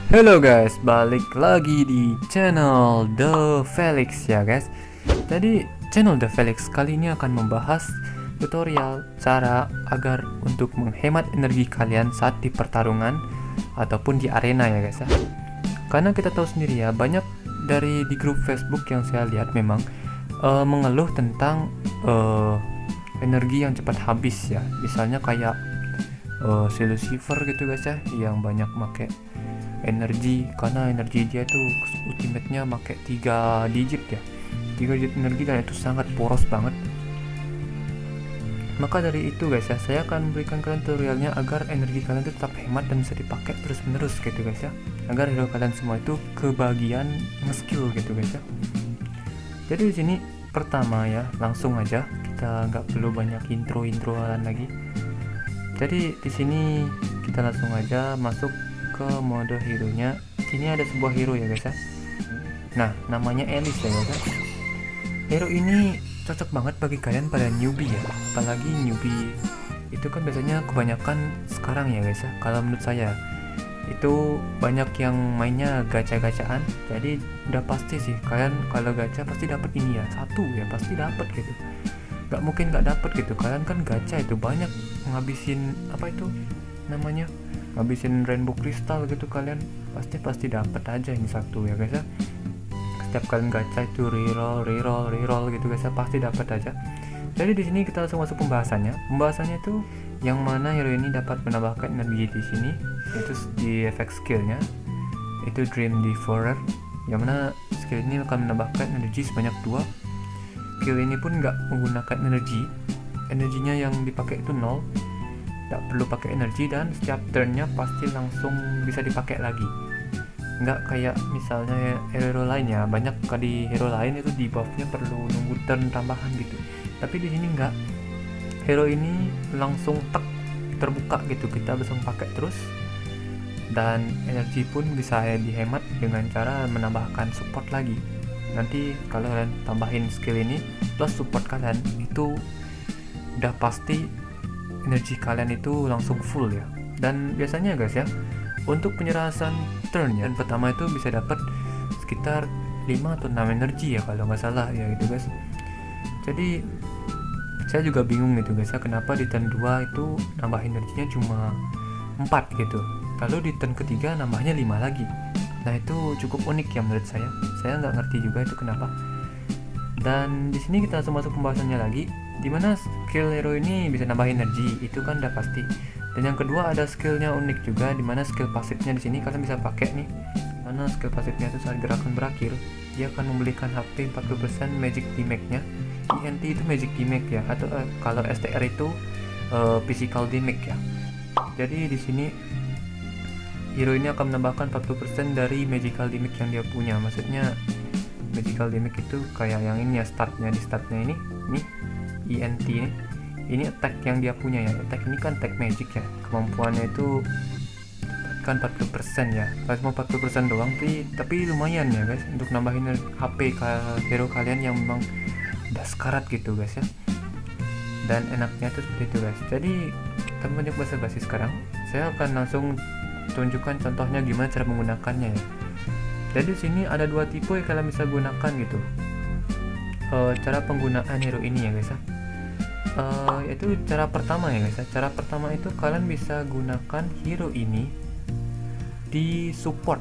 Halo guys, balik lagi di channel The Felix ya guys. Jadi channel The Felix kali ini akan membahas tutorial cara agar untuk menghemat energi kalian saat di pertarungan ataupun di arena ya guys ya. Karena kita tahu sendiri ya, banyak di grup Facebook yang saya lihat memang mengeluh tentang energi yang cepat habis ya. Misalnya kayak si Lucifer gitu guys ya, yang banyak pakai energi, karena energi dia tuh ultimate-nya pakai 3 digit ya, 3 digit energi, dan itu sangat poros banget. Maka dari itu guys ya, saya akan memberikan kalian tutorialnya agar energi kalian itu tetap hemat dan bisa dipakai terus menerus gitu guys ya, agar hero kalian semua itu kebagian nge-skill gitu guys ya. Jadi di sini pertama ya, langsung aja, kita nggak perlu banyak introan lagi. Jadi di sini kita langsung aja masuk ke mode hero nya. Sini ada sebuah hero ya guys ya. Nah, namanya Alice ya guys ya. Hero ini cocok banget bagi kalian pada newbie ya, apalagi newbie itu kan biasanya kebanyakan sekarang ya guys ya. Kalau menurut saya itu banyak yang mainnya gacha-gacaan, jadi udah pasti sih kalian kalau gacha pasti dapat ini ya, satu ya pasti dapat gitu, nggak mungkin nggak dapat gitu. Kalian kan gacha itu banyak ngabisin apa itu namanya, ngabisin rainbow crystal gitu, kalian pasti dapat aja ini satu ya guys ya. Setiap kalian gacha itu reroll gitu guys ya, pasti dapat aja. Jadi di sini kita langsung masuk pembahasannya. Pembahasannya itu yang mana hero ini dapat menambahkan energi di sini, yaitu di efek skillnya itu Dream Devourer, yang mana skill ini akan menambahkan energi sebanyak 2. Skill ini pun nggak menggunakan energinya yang dipakai itu 0, nggak perlu pakai energi, dan setiap turnnya pasti langsung bisa dipakai lagi. Nggak kayak misalnya hero lainnya, banyak kali hero lain itu di buffnya perlu nunggu turn tambahan gitu, tapi di sini nggak. Hero ini langsung terbuka gitu, kita bisa pakai terus, dan energi pun bisa dihemat dengan cara menambahkan support lagi. Nanti kalau kalian tambahin skill ini plus support kalian, itu udah pasti energi kalian itu langsung full ya. Dan biasanya guys ya, untuk penyerahan turn ya, pertama itu bisa dapat sekitar 5 atau 6 energi ya kalau nggak salah ya gitu guys. Jadi saya juga bingung gitu guys ya, kenapa di turn 2 itu nambah energinya cuma 4 gitu, lalu di turn ketiga nambahnya 5 lagi. Nah itu cukup unik ya menurut saya nggak ngerti juga itu kenapa. Dan di sini kita langsung masuk pembahasannya lagi, dimana skill hero ini bisa nambah energi, itu kan udah pasti. Dan yang kedua ada skillnya unik juga, dimana skill pasifnya di sini kalian bisa pakai nih. Mana skill pasifnya itu saat gerakan berakhir, dia akan memberikan HP 40% magic damage-nya. ENT itu magic damage ya, atau kalau STR itu physical damage ya. Jadi di sini hero ini akan menambahkan 40% dari magical damage yang dia punya. Maksudnya magical damage itu kayak yang ini ya, di startnya ini ENT ini attack yang dia punya ya. Attack ini kan attack magic ya, kemampuannya itu kan 40% ya, cuma 40% doang tapi lumayan ya guys untuk nambahin HP hero kalian yang memang udah sekarat gitu guys ya. Dan enaknya tuh seperti itu guys. Jadi tanpa banyak basa-basi, sekarang saya akan langsung tunjukkan contohnya gimana cara menggunakannya ya. Jadi sini ada 2 tipe yang kalian bisa gunakan gitu. Cara penggunaan hero ini ya guys ya. Yaitu cara pertama ya guys ya. Cara pertama itu kalian bisa gunakan hero ini di support,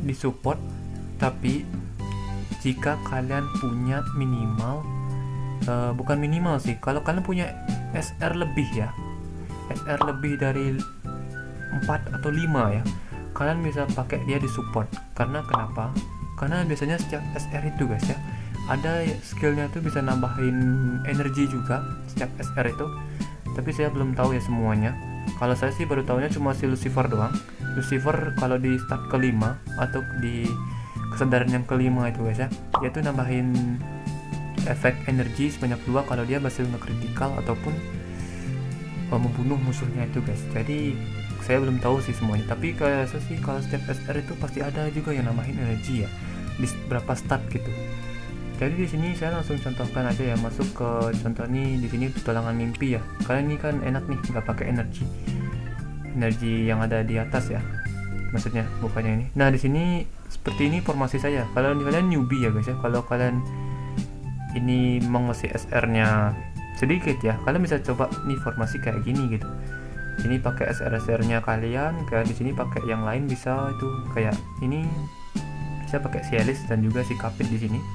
tapi jika kalian punya minimal bukan minimal sih, kalau kalian punya SR lebih ya, SR lebih dari 4 atau 5 ya, kalian bisa pakai dia di support. Karena kenapa? Karena biasanya setiap SR itu guys ya, ada skillnya tuh bisa nambahin energi juga setiap SR itu, tapi saya belum tahu ya semuanya. Kalau saya sih baru tahunya cuma si Lucifer doang. Lucifer kalau di start kelima atau di kesadaran yang kelima itu guys ya, dia tuh nambahin efek energi sebanyak 2 kalau dia berhasil nge-critical ataupun membunuh musuhnya itu guys. Jadi saya belum tahu sih semuanya, tapi kayak saya sih kalau setiap SR itu pasti ada juga yang nambahin energi ya di berapa start gitu. Jadi di sini saya langsung contohkan aja ya, masuk ke contoh nih. Di sini petualangan mimpi ya. Kalian ini kan enak nih, nggak pakai energi yang ada di atas ya. maksudnya bukannya ini. Nah di sini seperti ini formasi saya. Kalau kalian newbie ya guys ya, kalau kalian ini mengisi SR-nya sedikit ya, kalian bisa coba nih formasi kayak gini gitu. Ini pakai SR-nya kalian, kayak di sini pakai yang lain bisa itu kayak ini bisa pakai Cialis dan juga si Kapit di sini.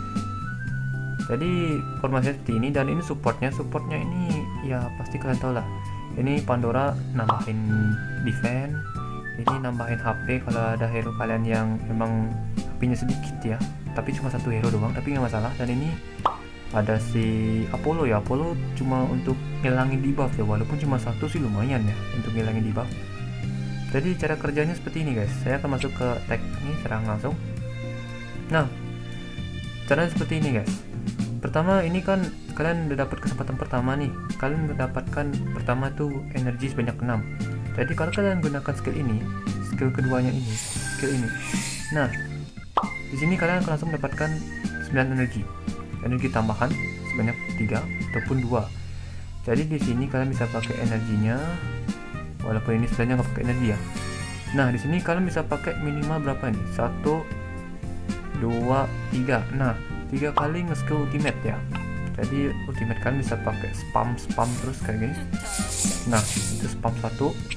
Jadi formasinya seperti ini, dan ini supportnya ini ya pasti kalian tahu lah. Ini Pandora nambahin defense, ini nambahin HP kalau ada hero kalian yang memang HP-nya sedikit ya, tapi cuma satu hero doang, tapi nggak masalah. Dan ini ada si Apollo ya, Apollo cuma untuk ngilangin debuff ya, walaupun cuma satu sih lumayan ya untuk ngilangin debuff. Jadi cara kerjanya seperti ini guys. Saya akan masuk ke tag ini, serang langsung. Nah caranya seperti ini guys. Pertama ini kan kalian udah dapat kesempatan pertama nih, kalian mendapatkan pertama tuh energi sebanyak 6. Jadi kalau kalian gunakan skill ini, skill keduanya ini, skill ini, nah di sini kalian akan langsung mendapatkan 9 energi tambahan sebanyak 3 ataupun 2. Jadi di sini kalian bisa pakai energinya, walaupun ini sebenarnya nggak pakai energi ya. Nah di sini kalian bisa pakai minimal berapa nih? 1, 2, 3. Nah 3 kali nge-skill ultimate ya. Jadi ultimate kalian bisa pakai spam terus kayak gini. Nah itu spam 1.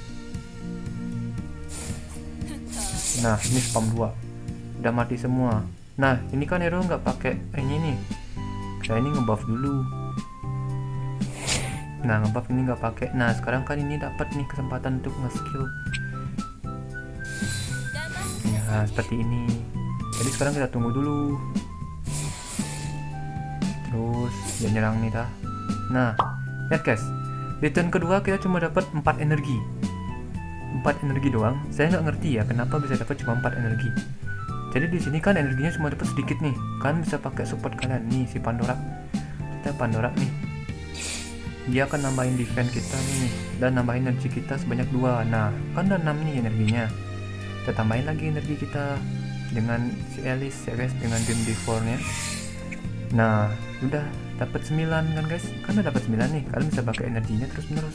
Nah ini spam 2. Udah mati semua. Nah ini kan hero nggak pakai ini nih. Saya ini ngebuff dulu. Nah ngebuff ini nggak pakai. Nah sekarang kan ini dapat nih kesempatan untuk nge-skill. Ya seperti ini. Jadi sekarang kita tunggu dulu. Terus dia nyerang nih dah. Nah lihat guys, di turn kedua kita cuma dapat 4 energi doang. Saya nggak ngerti ya kenapa bisa dapat cuma 4 energi. Jadi di sini kan energinya cuma dapat sedikit nih. Kan bisa pakai support kalian nih, si Pandora. Kita Pandora nih, dia akan nambahin defense kita nih, dan nambahin energi kita sebanyak 2. Nah kan udah 6 nih energinya. Kita tambahin lagi energi kita dengan si Alice ya guys, dengan Dream D4 nya. Nah udah dapat 9 kan guys, kan udah dapat 9 nih. Kalian bisa pakai energinya terus menerus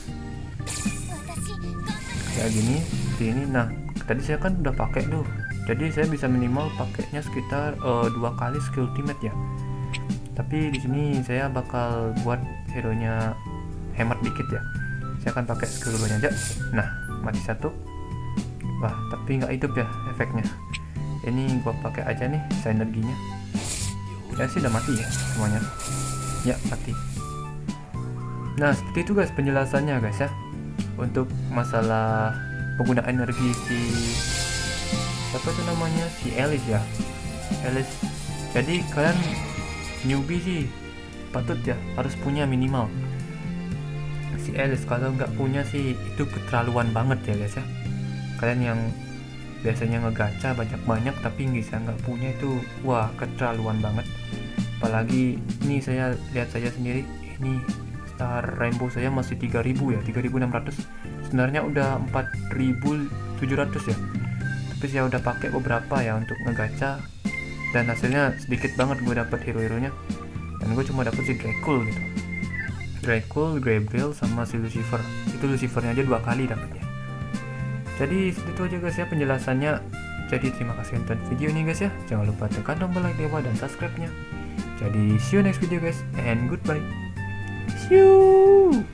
kayak gini, seperti ini. Nah tadi saya kan udah pakai tuh, jadi saya bisa minimal pakainya sekitar 2 kali skill ultimate ya. Tapi di sini saya bakal buat hero nya hemat dikit ya. Saya akan pakai skill dulunya aja. Nah mati 1. Wah tapi nggak hidup ya efeknya. Ini gua pakai aja nih energinya. Ya sih udah mati ya semuanya. Ya mati. Nah seperti itu guys penjelasannya guys ya, untuk masalah penggunaan energi si siapa tuh namanya, si Alice ya, Alice. Jadi kalian newbie sih patut ya harus punya minimal si Alice. Kalau nggak punya sih itu keterlaluan banget ya guys ya. Kalian yang biasanya ngegacha banyak-banyak tapi nggak punya itu, wah keterlaluan banget. Apalagi ini saya lihat saja sendiri, ini star rainbow saya masih 3000 ya, 3600. Sebenarnya udah 4700 ya, tapi saya udah pakai beberapa ya untuk ngegacha, dan hasilnya sedikit banget gue dapet hero-heronya. Dan gue cuma dapet si Dracul gitu, Dracul, Gabriel sama si Lucifer. Itu Lucifernya aja 2 kali dapetnya. Jadi itu aja guys ya penjelasannya. Jadi terima kasih nonton video ini guys ya. Jangan lupa tekan tombol like di bawah dan subscribe nya. Jadi see you next video guys, and goodbye. See you.